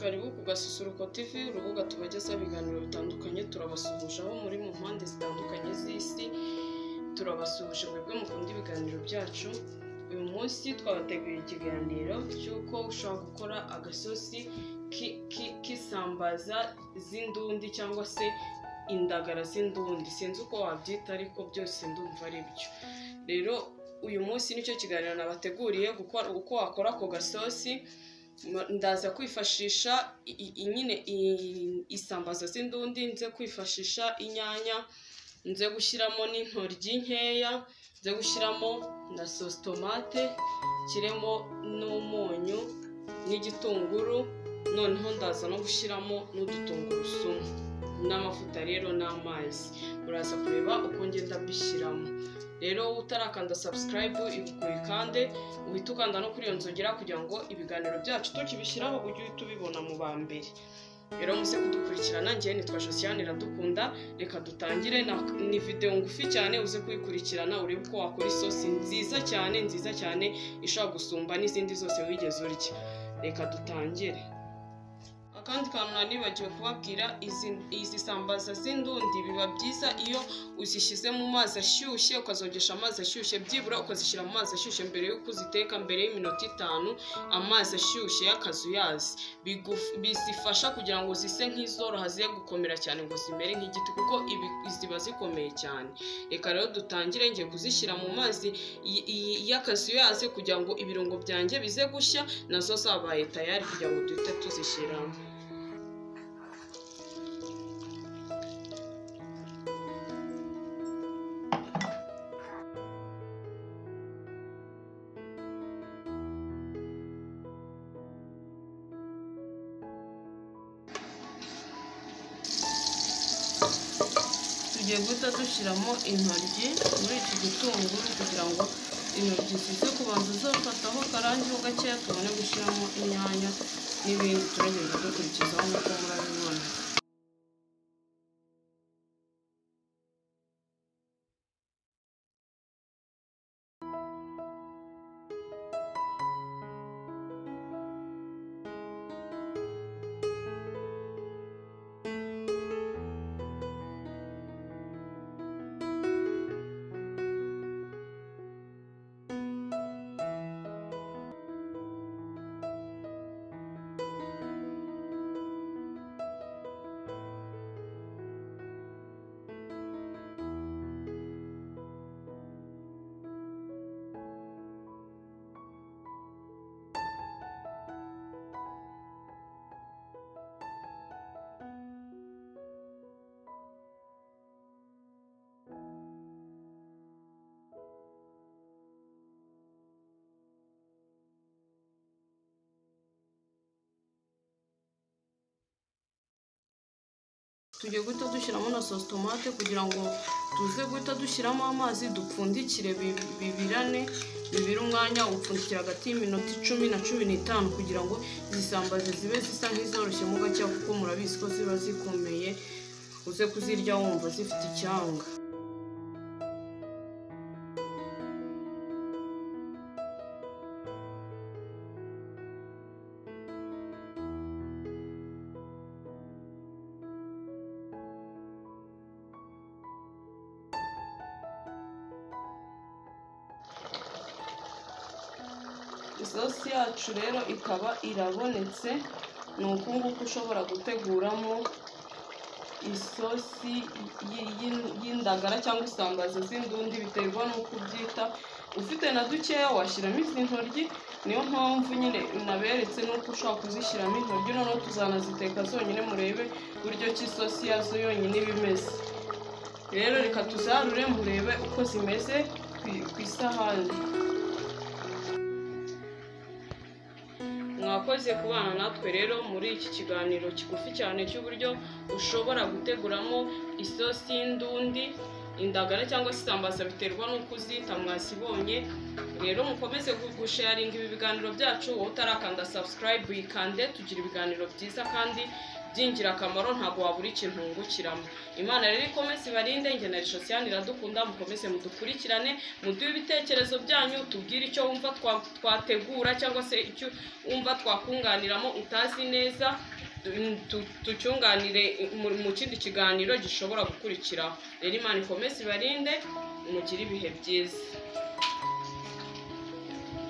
Karibu ku Gasusuruko TV, urubuga tubagezaho ibiganiro bitandukanye. Turabasuhuje aho muri mu mpande zitandukanye z'isi, turabasuhuje mwebwe mukunda ibiganiro byacu. Uyu munsi twabateguriye ikiganiro cy'uko ushobora gukora agasosi k'isambaza z'indundi cyangwa se indagara z'indundi. Sinzi uko wabyita ariko byose ndumva ari byo. Rero uyu munsi nicyo kiganiro nabateguriye, gukora uko wakora ako gasosi. Ndaza kwifashisha nyine isambaza z'indundi, nze kwifashisha inyanya, nze gushyiramo n'intoryi nkeya, nze gushyiramo na sauce tomate, kiremo n'umunyu n'igitunguru, noneho ndaza no gushyiramo n'udutungurusumu n'amavuta rero n'amazi. Uraza kureba uko ngenda mbishyiramo. Rero utarakanda subscribe ikande, uhita ukanda no kuri iyo nzogera kugira ngo ibiganiro byacu tukibishyiraho ujye uhita ubibona mu ba mbere. Rero muze kudukurikirana, njye nitwa Josiane Iradukunda. Reka dutangire. Ni video ngufi cyane, uze kuyikurikirana urebe uko wakora isosi nziza cyane ishobora gusumba n'izindi zose wigeze urya. Reka dutangire. Akandi kantu nanibagiwe kubabwira, izi sambaza z'indundi biba byiza iyo uzishyize mu mazi ashyushye, ukazogesha amazi ashyushye, byibura ukazishyira mu mazi ashyushye mbere y'uko uziteka, mbere y'iminota 5 amazi ashyushye y'akazuyazi. Bizifasha kugira ngo zise nk'izoroha, ziye gukomera cyane ngo zimere nk'igiti, kuko ziba zikomeye cyane. Reka rero dutangire. Ngiye kuzishyira mu mazi y'akazuyazi kugira ngo ibirungo byanjye bize gushya, nazo zabaye tayari kugira ngo duhite tuzishyiramo. Tugiye guhita dushyiramo intoryi muri iki gitunguru kugira ngo intoryi zize kubanza zafataho akarangi gakeya, tubone gushyiramo inyanya n'ibindi turagenda dukurikizaho nk'uko murabibona. Tugiye guhita dushyiramo na sauce tomate kugira ngo tuze guhita dushyiramo amazi, dupfundikire bibirane, bibire umwanya, upfundikira hagati y'iminota 10 na 15 kugira ngo izi sambaza zibe zisa nk'izoroshye mu gake, kuko murabizi ko ziba zikomeye, uze kuzirya wumva zifite icyanga. Isosi yacu rero ikaba irabonetse. Ni uku nguku ushobora guteguramo isosi y'indagara cyangwa isambaza z'indundi, biterwa n'uko ubyita. Ufite na dukeya washyiramo izi ntoryi, niyo mpamvu nyine naberetse n'uko ushobora kuzishyiramo intoryi. Noneho tuzanaziteka zonyine, murebe uburyo ki isosi yazo yonyine iba imeze. Rero reka tuzarure murebe uko zimeze ku isahani. Mwakoze kubana natwe rero muri iki kiganiro kigufi cyane cy'uburyo ushobora guteguramo isosi y'indundi, indagara cyangwa se isambaza, biterwa n'uko uzita. Mwasibonye rero, mukomeze gusharinga ibi biganiro byacu. Wowe utarakanda subscribe yikande, tugira ibiganiro byiza kandi by'ingirakamaro ntabwo wabura ikintu wungukiramo. Imana rero ikomeze ibarinde. Njye na Shosiane Iradukunda, mukomeze mudukurikirane, muduhe ibitekerezo byanyu, tubwire icyo wumva twategura cyangwa se icyo wumva twakunganiramo utazi neza, tucyunganire mu kindi kiganiro gishobora gukurikiraho. Rero Imana ikomeze ibarinde, mugire ibihe byiza.